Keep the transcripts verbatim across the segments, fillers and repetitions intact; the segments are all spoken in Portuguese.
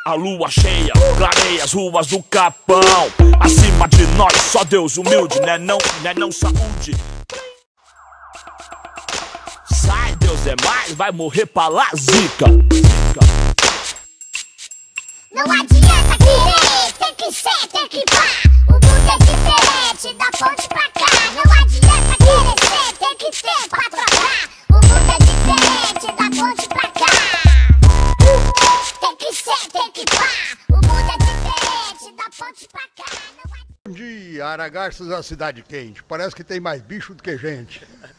A lua cheia clareia as ruas do Capão. Acima de nós só Deus humilde, né não, né não saúde. Sai, Deus é mais, vai morrer pra lá, zica. Não adianta querer, tem que ser, tem que pá. O mundo é diferente, da ponte pra cá. Não adianta querer ser, tem que ter pra trocar. O mundo é diferente, da ponte pra cá. Tem que ser, tem que pá. O mundo é diferente, da ponte pra cá. Bom dia, Aragarças é uma cidade quente. Parece que tem mais bicho do que gente.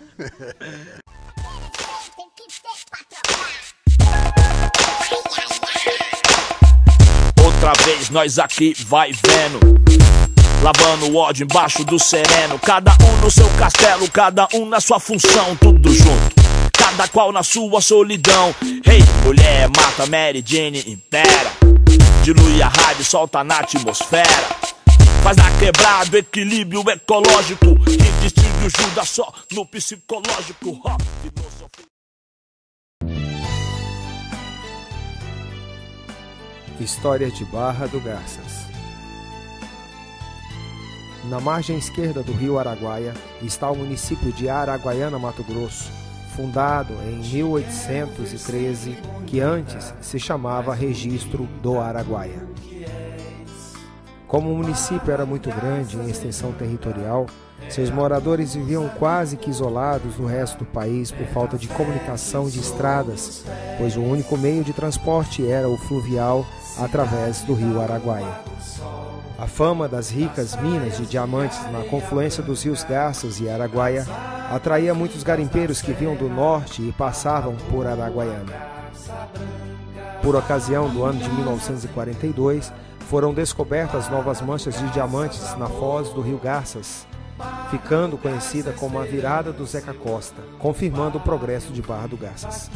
Outra vez nós aqui vai vendo, lavando o ódio embaixo do sereno. Cada um no seu castelo, cada um na sua função, tudo junto, cada qual na sua solidão. Hey, mulher, mata, Mary Jane, impera. Dilui a rádio, solta na atmosfera. Faz na quebrada, equilíbrio ecológico. Que distingue o Judas só no psicológico. Ó, filosofia. História de Barra do Garças. Na margem esquerda do rio Araguaia está o município de Araguaiana, Mato Grosso, fundado em mil oitocentos e treze, que antes se chamava Registro do Araguaia. Como o município era muito grande em extensão territorial, seus moradores viviam quase que isolados do resto do país por falta de comunicação de estradas, pois o único meio de transporte era o fluvial através do rio Araguaia. A fama das ricas minas de diamantes na confluência dos rios Garças e Araguaia atraía muitos garimpeiros que vinham do norte e passavam por Araguaiana. Por ocasião do ano de mil novecentos e quarenta e dois, foram descobertas novas manchas de diamantes na foz do rio Garças, ficando conhecida como a virada do Zeca Costa, confirmando o progresso de Barra do Garças.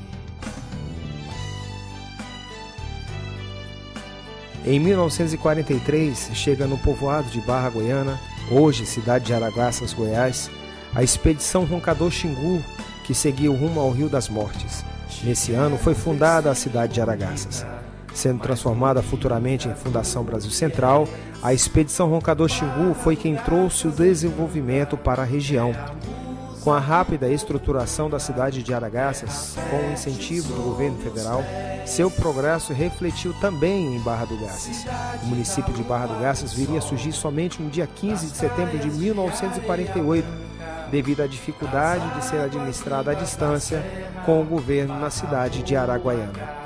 Em mil novecentos e quarenta e três, chega no povoado de Barra Goiana, hoje cidade de Aragarças, Goiás, a expedição Roncador Xingu, que seguia o rumo ao Rio das Mortes. Nesse ano foi fundada a cidade de Aragarças. Sendo transformada futuramente em Fundação Brasil Central, a expedição Roncador Xingu foi quem trouxe o desenvolvimento para a região. Com a rápida estruturação da cidade de Aragarças, com o incentivo do governo federal, seu progresso refletiu também em Barra do Garças. O município de Barra do Garças viria a surgir somente no dia quinze de setembro de mil novecentos e quarenta e oito, devido à dificuldade de ser administrada à distância com o governo na cidade de Araguaiana.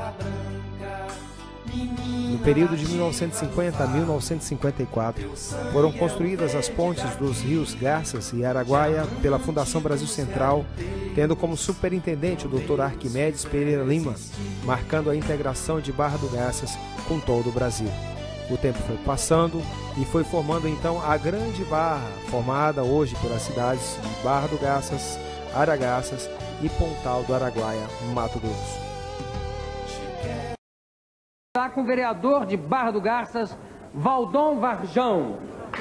No período de mil novecentos e cinquenta a mil novecentos e cinquenta e quatro, foram construídas as pontes dos rios Garças e Araguaia pela Fundação Brasil Central, tendo como superintendente o doutor Arquimedes Pereira Lima, marcando a integração de Barra do Garças com todo o Brasil. O tempo foi passando e foi formando então a Grande Barra, formada hoje pelas cidades de Barra do Garças, Aragarças e Pontal do Araguaia, Mato Grosso. Está com o vereador de Barra do Garças, Valdom Varjão.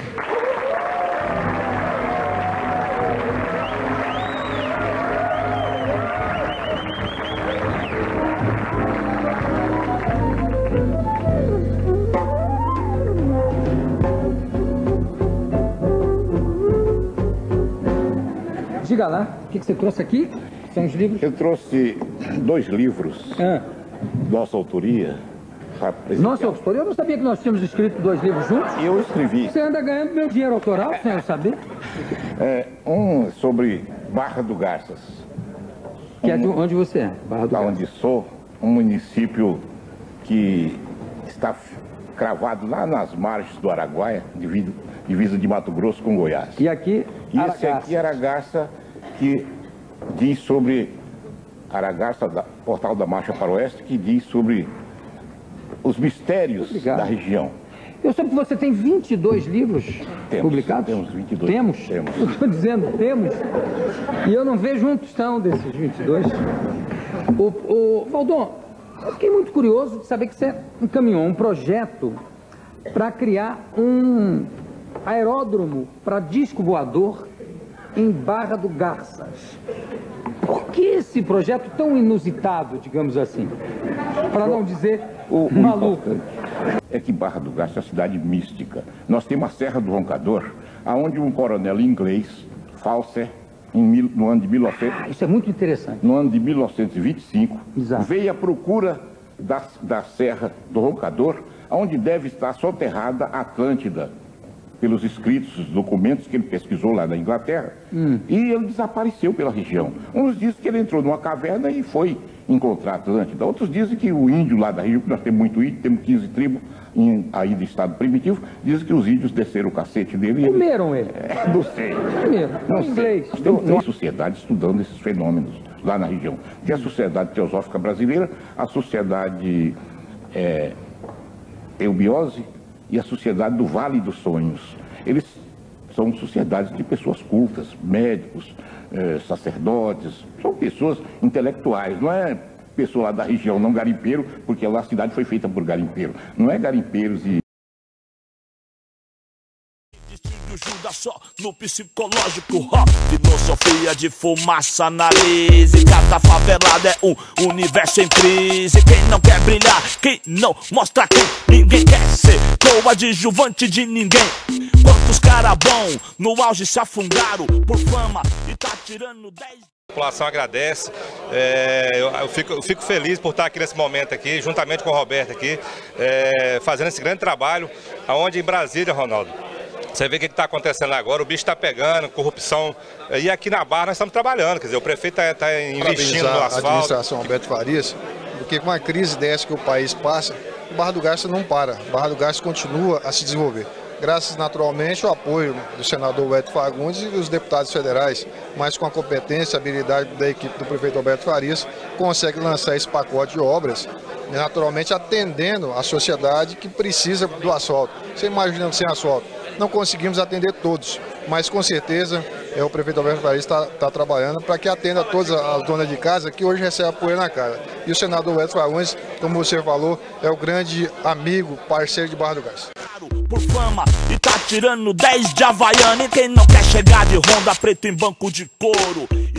Diga lá, o que você trouxe aqui? São os livros? Eu trouxe dois livros, Ah. nossa autoria. Nossa autoria? Eu não sabia que nós tínhamos escrito dois livros juntos. Eu escrevi. Você anda ganhando meu dinheiro autoral, sem eu saber? É, um sobre Barra do Garças. Que é de onde você é? Barra do Da Garças. onde sou, um município que está cravado lá nas margens do Araguaia, divisa, divisa de Mato Grosso com Goiás. E aqui, E esse aqui é Aragarça, que diz sobre Aragarça, da, Portal da Marcha para o Oeste, que diz sobre os mistérios Obrigado. da região. Eu soube que você tem vinte e dois livros Temos, publicados? temos vinte e dois. Temos? Temos. Eu estou dizendo, temos. E eu não vejo um tostão desses vinte e dois. O, o Valdom, eu fiquei muito curioso de saber que você encaminhou um projeto para criar um aeródromo para disco voador em Barra do Garças. Por que esse projeto tão inusitado, digamos assim? Para não dizer o, o maluco. É que Barra do Garça é uma cidade mística. Nós temos a Serra do Roncador, onde um coronel inglês, Fawcett, em mil, no ano de mil e novecentos... Isso é muito interessante. No ano de mil novecentos e vinte e cinco, Exato. Veio à procura da, da Serra do Roncador, onde deve estar soterrada a Atlântida, pelos escritos, os documentos que ele pesquisou lá na Inglaterra, hum. e ele desapareceu pela região. Uns dizem que ele entrou numa caverna e foi encontrar a Atlântida. Outros dizem que o índio lá da região, que nós temos muito índio, temos quinze tribos em, ainda em estado primitivo, dizem que os índios desceram o cacete dele. Comeram ele? ele... É, não sei. Comeram, não sei. Inglês. Tem uma sociedade estudando esses fenômenos lá na região. Tem a Sociedade Teosófica Brasileira, a Sociedade é, Eubiose, e a Sociedade do Vale dos Sonhos. Eles são sociedades de pessoas cultas, médicos, eh, sacerdotes, são pessoas intelectuais, não é pessoa lá da região, não garimpeiro, porque lá a cidade foi feita por garimpeiro. Não é garimpeiros e... Ajuda só no psicológico, ó. Filosofia de fumaça, analise. Cada favelada é um universo em crise. Quem não quer brilhar, quem não mostra quem. Ninguém quer ser coadjuvante de ninguém. Quantos cara bom no auge se afundaram por fama e tá tirando dez. A população agradece, é, eu, eu, fico, eu fico feliz por estar aqui nesse momento aqui, juntamente com o Roberto aqui, é, fazendo esse grande trabalho, aonde em Brasília, Ronaldo, você vê o que está acontecendo agora, o bicho está pegando, corrupção, e aqui na Barra nós estamos trabalhando, quer dizer, o prefeito está tá investindo no asfalto. A administração Alberto Farias, porque com a crise dessa que o país passa, o Barra do Garça não para, o Barra do Garça continua a se desenvolver. Graças naturalmente ao apoio do senador Wellington Fagundes e dos deputados federais, mas com a competência e habilidade da equipe do prefeito Alberto Farias, consegue lançar esse pacote de obras, naturalmente atendendo a sociedade que precisa do asfalto. Você imagina sem asfalto? Não conseguimos atender todos, mas com certeza é, o prefeito Alberto Farias está tá trabalhando para que atenda todas as donas de casa que hoje recebem apoio na casa. E o senador Wellington Fagundes, como você falou, é o grande amigo, parceiro de Barra do Garça. Por fama e tá tirando dez de Havaiana. E quem não quer chegar de Honda preto em banco de couro